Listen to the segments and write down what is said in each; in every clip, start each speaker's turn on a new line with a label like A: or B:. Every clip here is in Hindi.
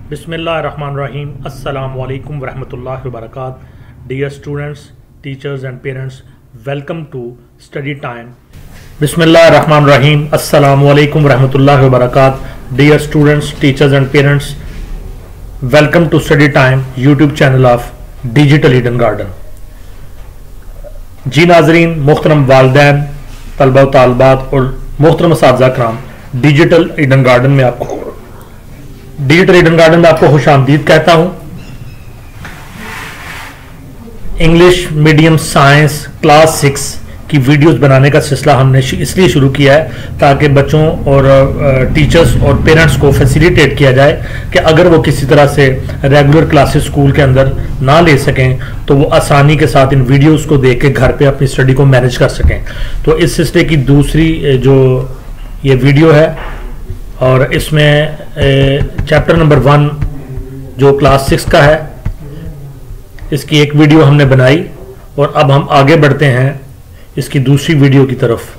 A: Bismillahirrahmanirrahim. Assalamu alaikum warahmatullahi wabarakatuh. Dear students, teachers and parents, welcome to study time. Bismillahirrahmanirrahim. Assalamu alaikum warahmatullahi wabarakatuh. Dear students, teachers and parents, welcome to study time YouTube channel of Digital Eden Garden. जी नाजरीन, मोहतरम वालिदैन, तलबा व तालिबात और मोहतरम असातिज़ा कराम, डिजिटल ईडन गार्डन में आपको खुशामदीद कहता हूं। इंग्लिश मीडियम साइंस क्लास 6 की वीडियोस बनाने का सिलसिला हमने इसलिए शुरू किया है ताकि बच्चों और टीचर्स और पेरेंट्स को फैसिलिटेट किया जाए कि अगर वो किसी तरह से रेगुलर क्लासेस स्कूल के अंदर ना ले सकें तो वो आसानी के साथ इन वीडियोस को देख के घर पे अपनी स्टडी को मैनेज कर सकें। तो इस सिलसिले की दूसरी जो ये वीडियो है और इसमें चैप्टर नंबर 1 जो क्लास 6 का है, इसकी एक वीडियो हमने बनाई और अब हम आगे बढ़ते हैं इसकी दूसरी वीडियो की तरफ।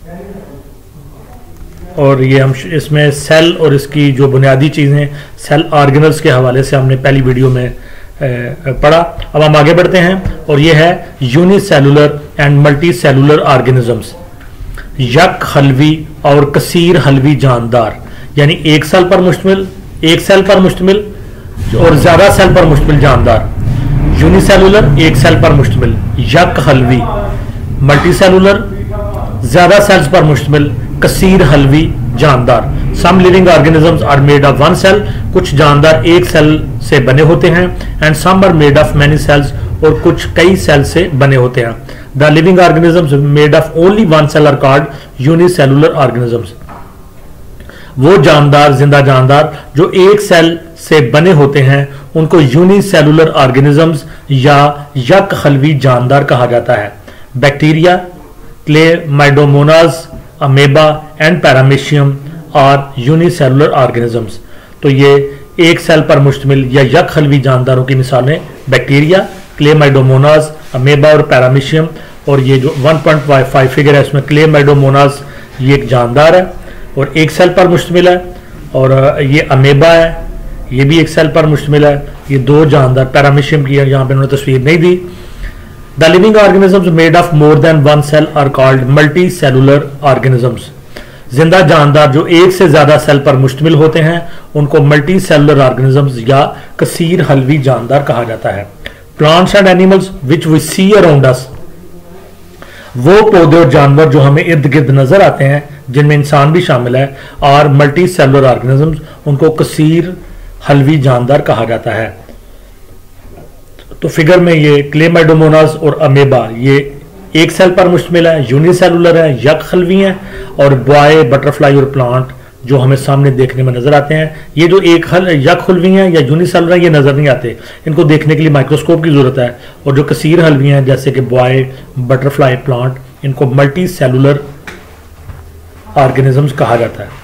A: और ये हम इसमें सेल और इसकी जो बुनियादी चीज़ें सेल ऑर्गेनल्स के हवाले से हमने पहली वीडियो में पढ़ा। अब हम आगे बढ़ते हैं और ये है unicellular and multi cellular organisms, यक हलवी और कसीर हलवी जानदार, यानी एक सेल पर मुश्तमिल और ज्यादा सेल पर मुश्तमिल जानदार। यूनिसेलुलर एक सेल पर मुश्तमिल, यक हलवी। मल्टी सेलुलर ज्यादा सेल्स पर मुश्तमिल, कसीर हलवी जानदार। Some living organisms are made of one cell, कुछ जानदार एक सेल से बने होते हैं। And some are made of many cells, और कुछ कई सेल से बने होते हैं। The living organisms made of only one cell are called unicellular organisms. वो जानदार जिंदा जानदार जो एक सेल से बने होते हैं उनको यूनिसेलुलर ऑर्गेनिजम्स या यक हलवी जानदार कहा जाता है। Bacteria, chlamydomonas, amoeba and paramecium और यूनिसेलुलर ऑर्गेनिजम्स। तो ये एक सेल पर मुश्तमिल या यक हलवी जानदारों की मिसालें बैक्टीरिया, क्लेमाइडोमोनास, अमेबा और पैरामीशियम। और ये जो 1.5 फिगर है इसमें क्लेमाइडोमोनास ये एक जानदार है और एक सेल पर मुश्तमिल है। और ये अमेबा है, ये भी एक सेल पर मुश्तमिल है। ये दो जानदार पैरामीशियम की यहाँ पे उन्होंने तस्वीर नहीं दी। The living organisms made of more than one cell are called multi cellular organisms. जिंदा जानदार जो एक से ज्यादा सेल पर मुश्तमिल होते हैं उनको मल्टी सेलुलर ऑर्गेनिजम्स या कसीर हलवी जानदार कहा जाता है। Plants and animals which we see around us, वो पौधे और जानवर जो हमें इर्द गिर्द नजर आते हैं जिनमें इंसान भी शामिल है, और मल्टी सेलुलर ऑर्गेनिजम्स उनको कसीर हलवी जानदार कहा जाता है। तो फिगर में ये क्लेमाइडोमोनास और अमेबा ये एक सेल पर मुश्तमिल है, यूनिसेलुलर है, यक हलवी हैं। और बॉय, बटरफ्लाई और प्लांट जो हमें सामने देखने में नजर आते हैं, ये जो यक हलवी हैं या यूनिसेलुलर हैं ये नजर नहीं आते, इनको देखने के लिए माइक्रोस्कोप की जरूरत है। और जो कसीर हलवी हैं जैसे कि बॉय, बटरफ्लाई, प्लांट, इनको मल्टी सेलुलर ऑर्गेनिजम्स कहा जाता है।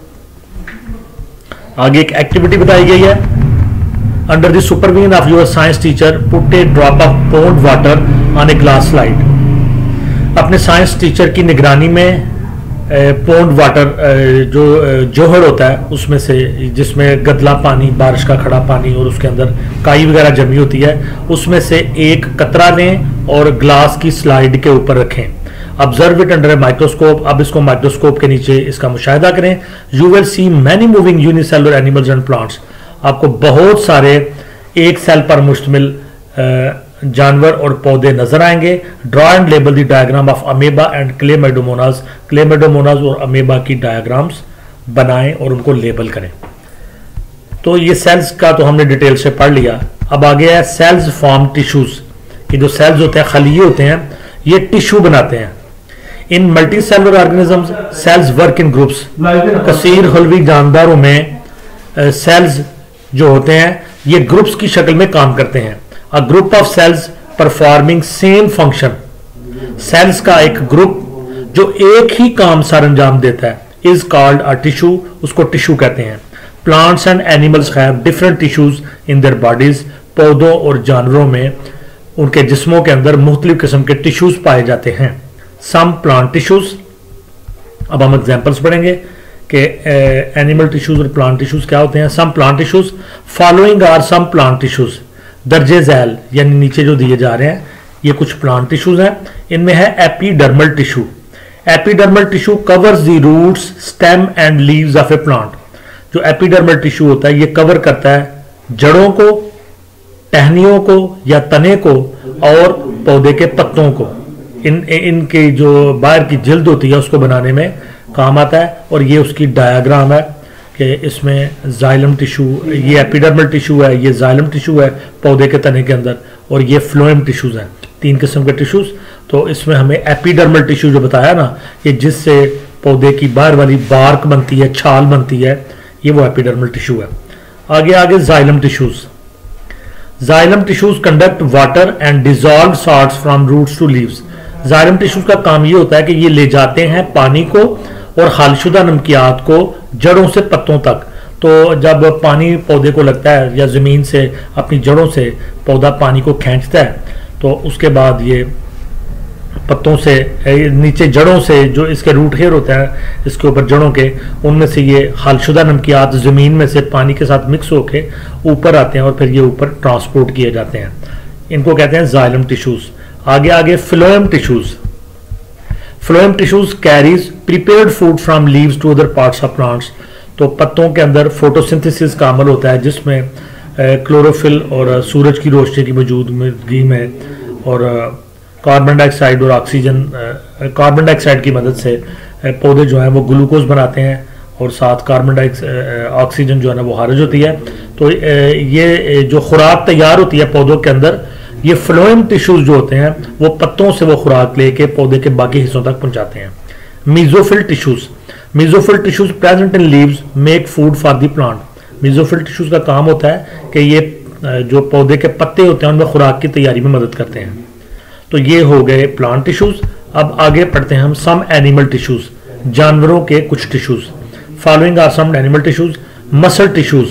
A: आगे एक एक्टिविटी बताई गई है। Under the supervision of your science teacher put a drop of pond water on a glass slide. अपने साइंस टीचर की निगरानी में पॉन्ड वाटर जो जोहर होता है उसमें से, जिसमें गदला पानी, बारिश का खड़ा पानी और उसके अंदर काई वगैरह जमी होती है, उसमें से एक कतरा लें और ग्लास की स्लाइड के ऊपर रखें। Observe it under a microscope. अब इसको माइक्रोस्कोप के नीचे इसका मुशाहिदा करें। You will see many moving unicellular animals and plants. आपको बहुत सारे एक सेल पर मुश्तमिल जानवर और पौधे नजर आएंगे। Draw and label the diagram of amoeba and chlamydomonas. Chlamydomonas और अमेबा की डायग्राम्स बनाएं और उनको लेबल करें। तो ये सेल्स का तो हमने डिटेल से पढ़ लिया। अब आगे है सेल्स फॉर्म टिश्यूज। ये जो सेल्स होते हैं, खलीए होते हैं, ये टिश्यू बनाते हैं। In multi cellular organisms cells work in groups. कसीर हलवी जानदारों में सेल्स जो होते हैं ये ग्रुप्स की शक्ल में काम करते हैं। A group of cells performing same function. Cells का एक ग्रुप जो एक ही काम सर अंजाम देता है इज कॉल्ड अ टिश्यू, उसको टिश्यू कहते हैं। Plants and animals have different tissues in their bodies. पौधों और जानवरों में उनके जिस्मों के अंदर मुख्तलिफ किस्म के टिश्यूज पाए जाते हैं। Some plant tissues. अब हम एग्जाम्पल्स पढ़ेंगे। कि एनिमल टिश्यूज और प्लांट टिश्यूज क्या होते हैं। Some plant tissues following are some plant tissues, दर्जे झैल यानी नीचे जो दिए जा रहे हैं ये कुछ प्लांट टिश्यूज हैं। इनमें है epidermal tissue. Epidermal tissue covers the roots, stem and leaves of a plant. जो एपिडर्मल टिश्यू होता है ये कवर करता है जड़ों को, टहनियों को या तने को और पौधे के पत्तों को। इनके जो बाहर की जिल्द होती है उसको बनाने में काम आता है। और ये उसकी डायग्राम है कि इसमें जाइलम टिश्यू, ये एपिडर्मल टिश्यू है, ये जाइलम टिश्यू है पौधे के तने के अंदर, और ये फ्लोएम टिश्यूज हैं। 3 किस्म के टिश्यूज। तो इसमें हमें एपिडर्मल टिश्यू जो बताया ना, ये जिससे पौधे की बाहर वाली बार्क बनती है, छाल बनती है, ये वो एपिडर्मल टिश्यू है। आगे xylem tissues. Xylem tissues conduct water and dissolve salts from roots to leaves. Xylem tissues का काम ये होता है कि ये ले जाते हैं पानी को और हलशुदा नमकियात को जड़ों से पत्तों तक। तो जब पानी पौधे को लगता है या जमीन से अपनी जड़ों से पौधा पानी को खींचता है तो उसके बाद ये पत्तों से नीचे जड़ों से जो इसके रूट हेयर होते हैं इसके ऊपर जड़ों के, उनमें से ये हलशुदा नमकियात जमीन में से पानी के साथ मिक्स होके ऊपर आते हैं और फिर ये ऊपर ट्रांसपोर्ट किए जाते हैं। इनको कहते हैं जाइलम टिश्यूज। आगे phloem tissues. Phloem tissues carries prepared food from leaves to other parts of plants. तो पत्तों के अंदर फोटोसिंथेसिस का अमल होता है जिसमें क्लोरोफिल और सूरज की रोशनी की मौजूदगी में और कार्बन डाइऑक्साइड और ऑक्सीजन, कार्बन डाइऑक्साइड की मदद से पौधे जो हैं वो ग्लूकोज बनाते हैं और साथ कार्बन डाइऑक्साइड ऑक्सीजन जो है ना वो खारिज होती है। तो ये जो खुराक तैयार होती है पौधों के अंदर, ये फ्लोएम टिश्यूज जो होते हैं वो पत्तों से वो खुराक लेके पौधे के बाकी हिस्सों तक पहुंचाते हैं। Mesophyll tissues. Mesophyll tissues present in leaves make food for the plant. Mesophyll tissues का काम होता है कि ये जो पौधे के पत्ते होते हैं उनमें खुराक की तैयारी में मदद करते हैं। तो ये हो गए प्लांट टिश्यूज। अब आगे पढ़ते हैं हम सम एनिमल टिश्यूज, जानवरों के कुछ tissues. Following are some animal tissues. Muscle tissues,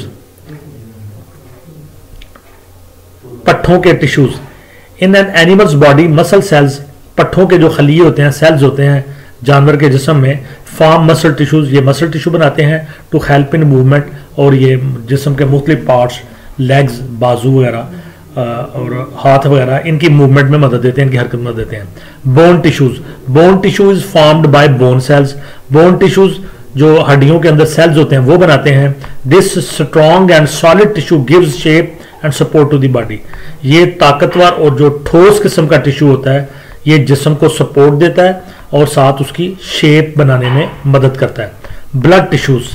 A: पट्ठों के tissues. In an animals body muscle cells, पट्ठों के जो खलीए होते हैं, सेल्स होते हैं जानवर के जिस्म में, फॉर्म मसल टिश्यूज, ये मसल टिश्यू बनाते हैं टू हेल्प इन मूवमेंट। और ये जिस्म के मुख्तलिफ पार्ट्स, लेग्स, बाजू वगैरह और हाथ वगैरह, इनकी मूवमेंट में मदद देते हैं, इनकी हरकत में मदद देते हैं। Bone tissues. Bone tissue is formed by bone cells. Bone tissues जो हड्डियों के अंदर सेल्स होते हैं वो बनाते हैं। This strong and solid tissue gives shape and support to the body. ये ताकतवर और जो ठोस किस्म का टिश्यू होता है ये जिस्म को सपोर्ट देता है और साथ उसकी शेप बनाने में मदद करता है। Blood tissues.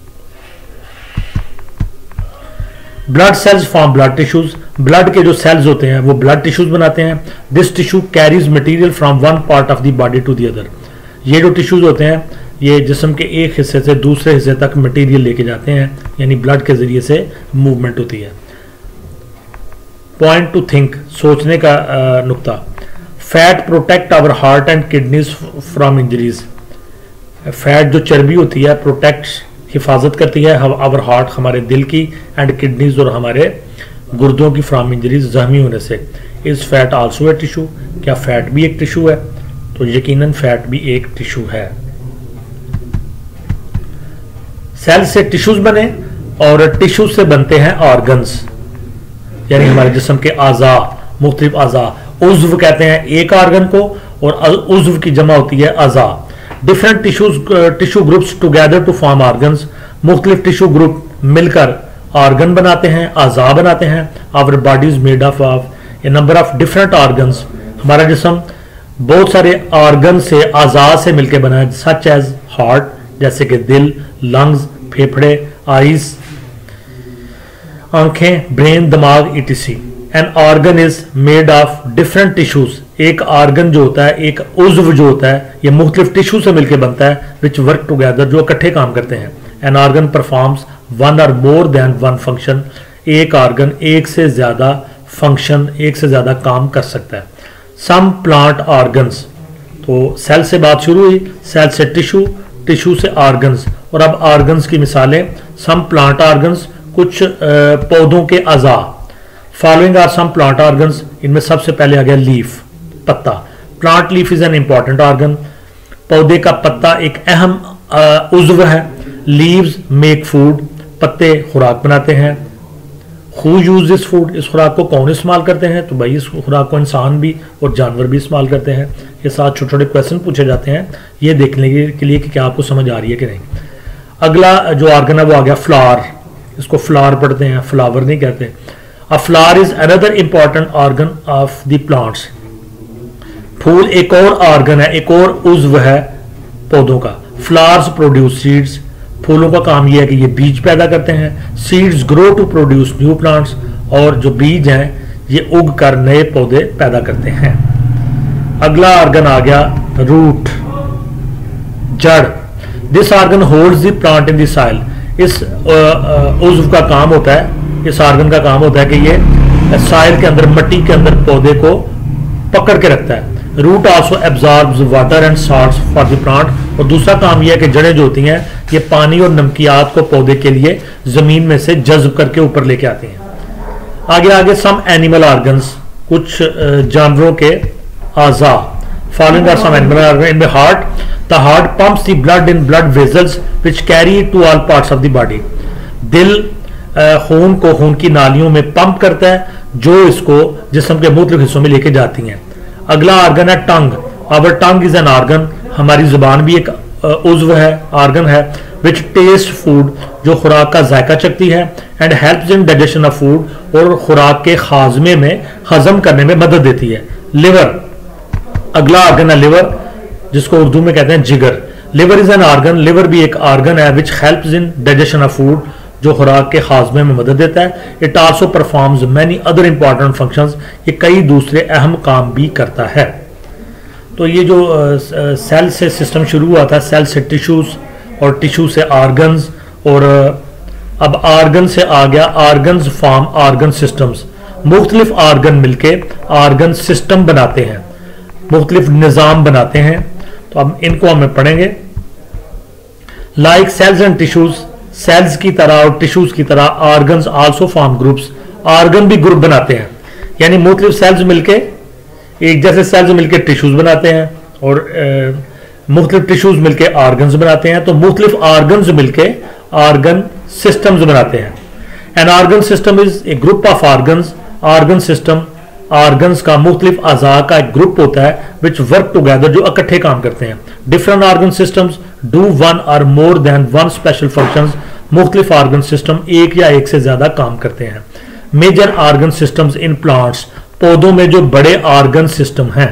A: Blood cells form blood tissues. Blood के जो सेल्स होते हैं वो ब्लड टिश्यूज बनाते हैं। This tissue carries material from one part of the body to the other. ये जो टिश्यूज होते हैं ये जिस्म के एक हिस्से से दूसरे हिस्से तक मटेरियल लेके जाते हैं, यानी ब्लड के जरिए से मूवमेंट होती है। पॉइंट टू थिंक, सोचने का नुक्ता। Fat protect our heart and kidneys from injuries. Fat जो चर्बी होती है प्रोटेक्ट, हिफाजत करती है आवर हार्ट, हमारे दिल की, एंड किडनीज और हमारे गुर्दों की फ्रॉम इंजरीज, जख्मी होने से। Is fat also a tissue, क्या फैट भी एक टिश्यू है? तो यकीनन फैट भी एक टिश्यू है। सेल से टिश्यूज बने और टिश्यू से बनते हैं ऑर्गन्स, यानी हमारे जिस्म के आज़ा, मुख्तलिफ आज़ा। उज़्व कहते हैं एक ऑर्गन को और उज़्व की जमा होती है आज़ा। Different tissue groups together to form organs. मुख्तलिफ टिश्यू ग्रुप मिलकर ऑर्गन बनाते हैं, आज़ा बनाते हैं। Our body is made of a number of different organs. हमारा जिस्म बहुत सारे ऑर्गन से, आज़ा से मिलकर बना है, सच एज हार्ट, जैसे कि दिल, लंग्स, फेफड़े, आईज, आंखें, ब्रेन, दिमाग, etc. An organ is made of different tissues. एक ऑर्गन जो होता है, एक उज़्व जो होता है, ये मुख्तलिफ टिश्यू से मिलकर बनता है, विच वर्क टुगेदर, जो इकट्ठे काम करते हैं। An organ performs one or more than one function. एक ऑर्गन एक से ज्यादा फंक्शन, एक से ज्यादा काम कर सकता है। सम प्लांट ऑर्गन्स, तो सेल से बात शुरू हुई, सेल से टिश्यू, टिश्यू से ऑर्गन्स, और अब ऑर्गन्स की मिसालें। सम प्लांट ऑर्गन्स, कुछ पौधों के अज़ा। Following are some plant organs, इनमें सबसे पहले आ गया लीफ, पत्ता। Plant leaf is an important organ. पौधे का पत्ता एक अहम उज़्व है। लीव्स मेक फूड, पत्ते खुराक बनाते हैं। हु यूज दिस फूड, इस खुराक को कौन इस्तेमाल करते हैं? तो भाई इस खुराक को इंसान भी और जानवर भी इस्तेमाल करते हैं। ये साथ छोटे छोटे क्वेश्चन पूछे जाते हैं ये देखने के लिए कि क्या आपको समझ आ रही है कि नहीं। अगला जो ऑर्गन है वो आ गया फ्लावर, इसको फ्लावर पढ़ते हैं, फ्लावर नहीं कहते। A flower is another important organ of the plants. फूल एक और ऑर्गन है, एक और उज्व है पौधों का। फ्लावर्स प्रोड्यूस सीड्स, फूलों का काम यह है कि ये बीज पैदा करते हैं। Seeds grow to produce new plants, और जो बीज हैं ये उग कर नए पौधे पैदा करते हैं। अगला ऑर्गन आ गया रूट, जड़। This organ holds the plant in the soil. इस उज्व का काम होता है, इस ऑर्गन का काम होता है कि ये सॉइल के अंदर, मिट्टी के अंदर पौधे को पकड़ के रखता है। Root also absorbs water and salts for the plant. और दूसरा काम यह है कि जड़ें जो होती हैं ये पानी और नमकियात को पौधे के लिए जमीन में से जज्ब करके ऊपर लेके आती हैं। आगे आगे सम एनिमल ऑर्गन्स, कुछ जानवरों के आज़ा। Following are some animal organ in the heart. The heart pumps the blood in blood vessels which carry to all parts of the body. दिल खून को खून की नालियों में पंप करता है जो इसको जिस्म के मुख्तलिफ हिस्सों में लेके जाती हैं। अगला ऑर्गन है tongue. Our tongue is an organ, हमारी जुबान भी एक उज्व है, ऑर्गन है। विच टेस्ट फूड, जो खुराक का जायका चखती है। And helps in digestion of food, और खुराक के खाजमे में हजम करने में मदद देती है। लिवर, अगला ऑर्गन है लिवर, जिसको उर्दू में कहते हैं जिगर। Liver is an organ, liver भी एक ऑर्गन है which helps in digestion of food, जो खुराक के खाजमे में मदद देता है। It also performs many other important functions, ये कई दूसरे अहम काम भी करता है। तो ये जो सेल से सिस्टम शुरू हुआ था, सेल से टिश्यूज और टिश्यू से ऑर्गन्स, और अब ऑर्गन से आ गया ऑर्गन्स फॉर्म ऑर्गन सिस्टम्स। मुख्तलिफ ऑर्गन मिलके ऑर्गन सिस्टम बनाते हैं, मुख्तलिफ निज़ाम बनाते हैं। तो अब इनको हमें पढ़ेंगे। Like cells and tissues, cells की तरह और टिश्यूज की तरह organs also form groups, organ भी ग्रुप बनाते हैं। यानी मुख्तलिफ सेल्स मिलके, एक जैसे सेल्स मिलके टिश्यूज बनाते हैं, और मुख्तलिफ टिश्यूज मिलके ऑर्गन्स बनाते हैं। तो मुख्तलिफ ऑर्गन्स मिलके ऑर्गन सिस्टम्स बनाते हैं। An organ system is a group of organs. Organ system organs का मुख्तलिफ अज़ा का एक ग्रुप होता है विच वर्क टुगेदर, जो इकट्ठे काम करते हैं। Different organ systems do one or more than one special functions. मुख्तलिफ ऑर्गन सिस्टम एक या एक से ज्यादा काम करते हैं। Major organ systems in plants, पौधों में जो बड़े ऑर्गन सिस्टम हैं।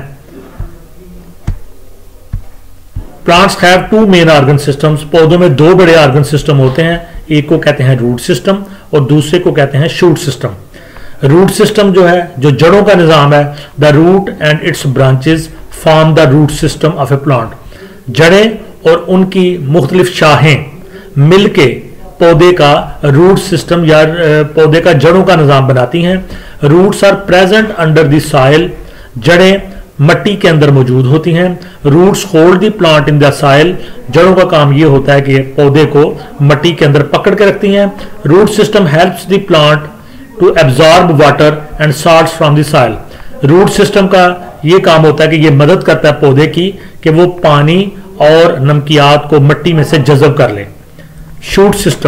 A: Plants have two main organ systems, पौधों में दो बड़े ऑर्गन सिस्टम होते हैं। एक को कहते हैं रूट सिस्टम और दूसरे को कहते हैं शूट सिस्टम। रूट सिस्टम जो है, जो जड़ों का निजाम है, the root and its branches form the root system of a plant. जड़ें और उनकी मुख्तलिफ शाखें मिलके पौधे का रूट सिस्टम या पौधे का जड़ों का निजाम बनाती हैं। Roots are present under the soil, जड़ें मट्टी के अंदर मौजूद होती हैं। Roots hold the plant in the soil, जड़ों का काम यह होता है कि पौधे को मट्टी के अंदर पकड़ के रखती हैं। Root system helps the plant to absorb water and salts from the soil. Root system का यह काम होता है कि यह मदद करता है पौधे की कि वो पानी और नमकियात को मिट्टी में से जज़ब कर ले। शूट सिस्टम,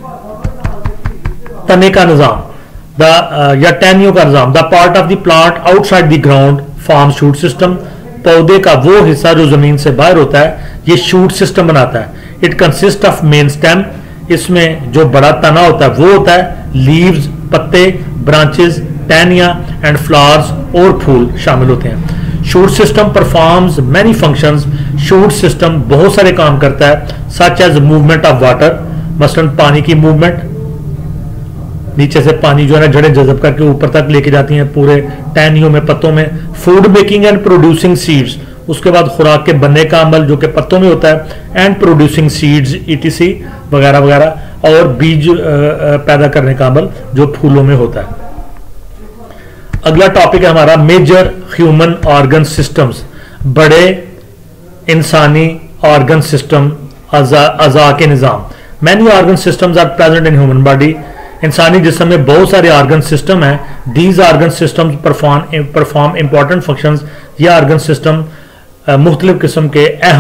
A: तने का निजाम, या टहनियों का निजाम। The part of the plant outside the ground form shoot system, पौधे का वो हिस्सा जो जमीन से बाहर होता है ये शूट सिस्टम बनाता है। It consist of main stem, इसमें जो बड़ा तना होता है वो होता है लीव्स, पत्ते, ब्रांचेस, टहनियां एंड फ्लावर्स और फूल शामिल होते हैं। Shoot system performs many functions, shoot system बहुत सारे काम करता है। Such as movement of water, मसलन पानी की मूवमेंट, नीचे से पानी जो है ना जड़ें जज़ब करके ऊपर तक लेके जाती हैं पूरे टहनियों में, पत्तों में। Food making and producing seeds, उसके बाद खुराक के बनने का अमल जो कि पत्तों में होता है। एंड प्रोड्यूसिंग सीड्स ईटीसी वगैरह वगैरह, और बीज पैदा करने का अमल जो फूलों में होता है। अगला टॉपिक है हमारा मेजर ह्यूमन ऑर्गन सिस्टम्स, बड़े इंसानी ऑर्गन सिस्टम, अज़ा के निज़ाम। Many organ systems are present in human body, इंसानी जिस्म में बहुत सारे ऑर्गन सिस्टम हैं। These organ systems perform important functions, ये ऑर्गन सिस्टम मुख्तलिफ किस्म के अहम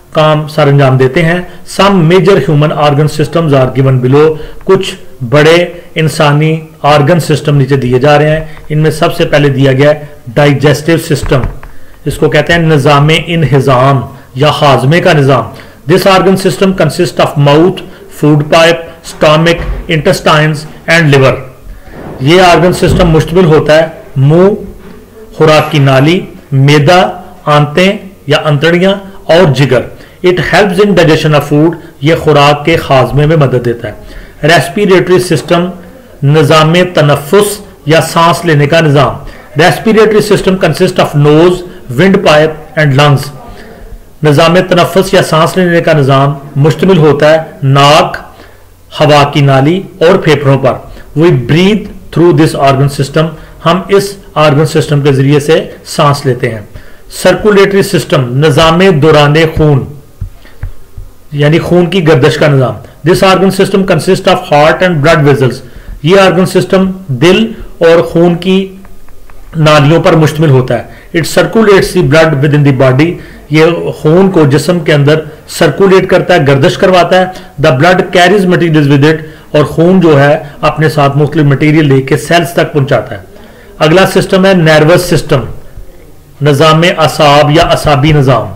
A: काम सर अंजाम देते हैं। Some major human organ systems are given below, कुछ बड़े इंसानी ऑर्गन सिस्टम नीचे दिए जा रहे हैं। इनमें सबसे पहले दिया गया डाइजेस्टिव सिस्टम, इसको कहते हैं निज़ाम इन्हिज़ाम या हाजमे का निज़ाम। This organ system consist of mouth, food pipe, stomach, intestines and liver. ये ऑर्गन सिस्टम मुश्तमिल होता है मुंह, खुराक की नाली, मैदा, आंतें या अंतड़ियां और जिगर। It helps in digestion of food, ये खुराक के खाजमे में मदद देता है। रेस्पिरेटरी सिस्टम, निज़ाम तनफ्फुस या सांस लेने का निज़ाम। Respiratory system consist of nose, wind pipe and lungs. निज़ाम तनफ्फुस या सांस लेने का निज़ाम मुश्तमिल होता है नाक, हवा की नाली और फेफड़ों पर। We breathe through this organ system, हम इस ऑर्गन सिस्टम के जरिए से सांस लेते हैं। सर्कुलेटरी सिस्टम, निज़ाम दौरान खून यानी खून की गर्दिश का निज़ाम। This organ system consist of heart and blood vessels, ये ऑर्गन सिस्टम दिल और खून की नालियों पर मुश्तमिल होता है। It circulates the blood within the body, ये खून को जिस्म के अंदर सर्कुलेट करता है, गर्दिश करवाता है। The blood carries material with it, और खून जो है अपने साथ मुख्तलिफ मटीरियल लेके सेल्स तक पहुंचाता है। अगला सिस्टम है नर्वस सिस्टम, निज़ाम असाब या असाबी निज़ाम।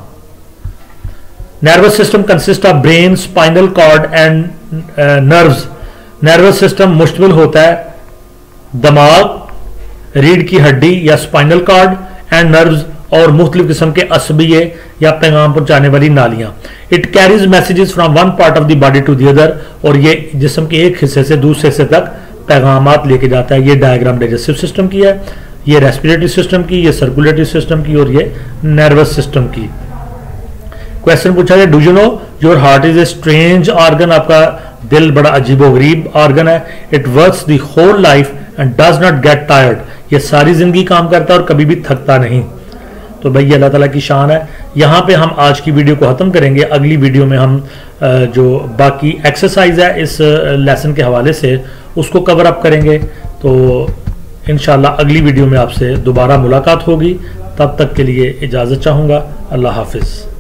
A: Nervous system consist of brain, spinal cord and nerves. Nervous system मुश्तमिल होता है दिमाग, रीढ़ की हड्डी या स्पाइनल कॉर्ड एंड नर्व्स और मुख्तलिफ किस्म के असबिये या पैगाम पहुंचाने वाली नालियां। It carries messages from one part of the body to the other, और ये जिस्म के एक हिस्से से दूसरे हिस्से तक पैगामात लेके जाता है। ये डायग्राम डाइजेस्टिव सिस्टम की है, ये रेस्पिरेटरी सिस्टम की, ये सर्कुलेटरी सिस्टम की और ये नर्वस सिस्टम की। क्वेश्चन पूछा गया, do you know your heart is a strange organ, आपका दिल बड़ा अजीबोगरीब ऑर्गन है। It works the whole life and does not get tired, ये सारी जिंदगी काम करता है और कभी भी थकता नहीं। तो भाई ये अल्लाह ताला की शान है। यहाँ पे हम आज की वीडियो को ख़त्म करेंगे। अगली वीडियो में हम जो बाकी एक्सरसाइज है इस लेसन के हवाले से उसको कवर अप करेंगे। तो इंशाल्लाह अगली वीडियो में आपसे दोबारा मुलाकात होगी। तब तक के लिए इजाज़त चाहूँगा। अल्लाह हाफिज़।